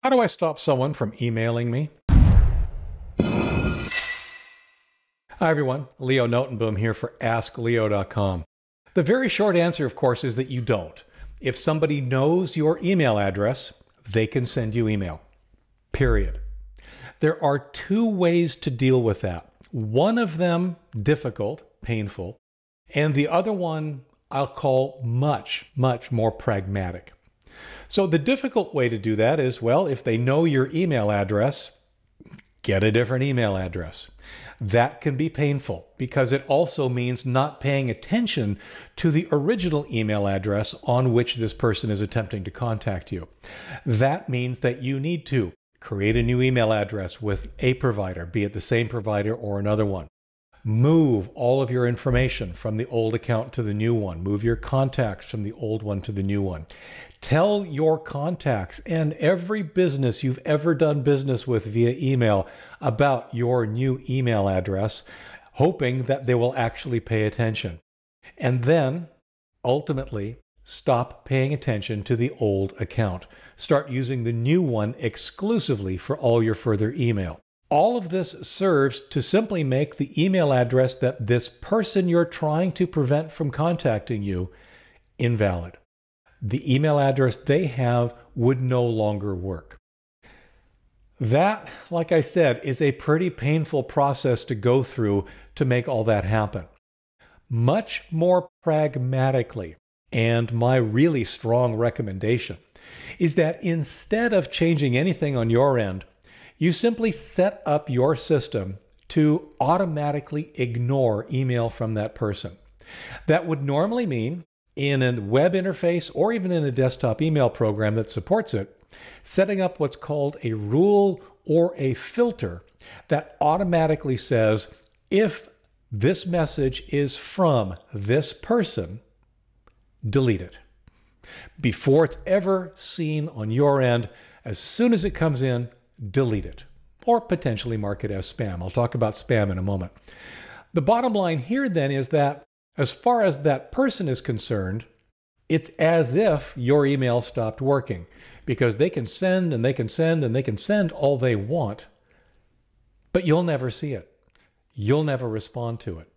How do I stop someone from emailing me? Hi everyone, Leo Notenboom here for askleo.com. The very short answer, of course, is that you don't. If somebody knows your email address, they can send you email. Period. There are two ways to deal with that. One of them difficult, painful, and the other one I'll call much, much more pragmatic. So the difficult way to do that is, well, if they know your email address, get a different email address. That can be painful because it also means not paying attention to the original email address on which this person is attempting to contact you. That means that you need to create a new email address with a provider, be it the same provider or another one. Move all of your information from the old account to the new one. Move your contacts from the old one to the new one. Tell your contacts and every business you've ever done business with via email about your new email address, hoping that they will actually pay attention. And then, ultimately, stop paying attention to the old account. Start using the new one exclusively for all your further email. All of this serves to simply make the email address that this person you're trying to prevent from contacting you invalid. The email address they have would no longer work. That, like I said, is a pretty painful process to go through to make all that happen. Much more pragmatically, and my really strong recommendation, is that instead of changing anything on your end, you simply set up your system to automatically ignore email from that person. That would normally mean, in a web interface or even in a desktop email program that supports it, setting up what's called a rule or a filter that automatically says, if this message is from this person, delete it. Before it's ever seen on your end, as soon as it comes in, delete it, or potentially mark it as spam. I'll talk about spam in a moment. The bottom line here then is that as far as that person is concerned, it's as if your email stopped working because they can send and they can send and they can send all they want, but you'll never see it. You'll never respond to it.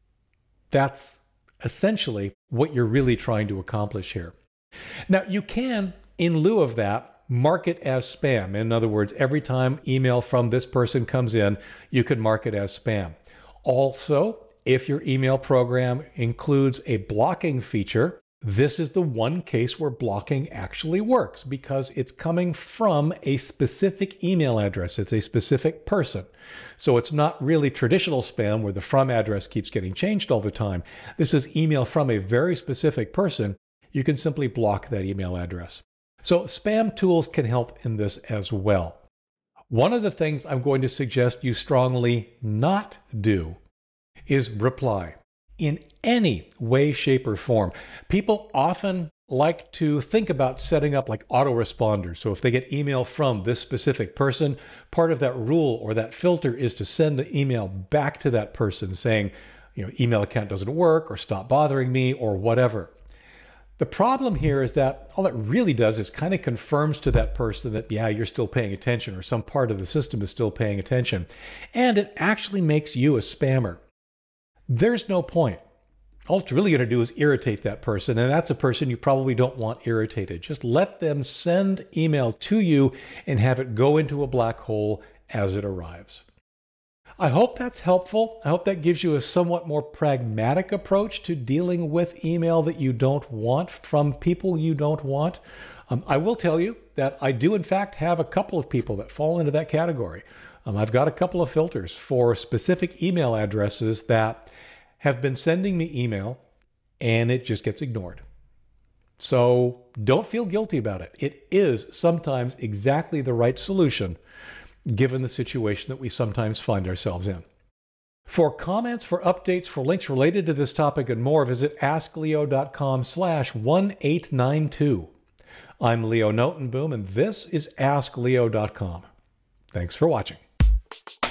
That's essentially what you're really trying to accomplish here. Now, you can, in lieu of that, mark it as spam. In other words, every time email from this person comes in, you can mark it as spam. Also, if your email program includes a blocking feature, this is the one case where blocking actually works because it's coming from a specific email address. It's a specific person. So it's not really traditional spam where the from address keeps getting changed all the time. This is email from a very specific person. You can simply block that email address. So spam tools can help in this as well. One of the things I'm going to suggest you strongly not do is reply in any way, shape, or form. People often like to think about setting up like autoresponders. So if they get email from this specific person, part of that rule or that filter is to send an email back to that person saying, email account doesn't work or stop bothering me or whatever. The problem here is that all it really does is kind of confirms to that person that, yeah, you're still paying attention or some part of the system is still paying attention. And it actually makes you a spammer. There's no point. All it's really going to do is irritate that person, and that's a person you probably don't want irritated. Just let them send email to you and have it go into a black hole as it arrives. I hope that's helpful. I hope that gives you a somewhat more pragmatic approach to dealing with email that you don't want from people you don't want. I will tell you that I do in fact have a couple of people that fall into that category. I've got a couple of filters for specific email addresses that have been sending me email and it just gets ignored. So don't feel guilty about it. It is sometimes exactly the right solution given the situation that we sometimes find ourselves in. For comments, for updates, for links related to this topic and more, visit askleo.com/1892. I'm Leo Notenboom, and this is askleo.com. Thanks for watching.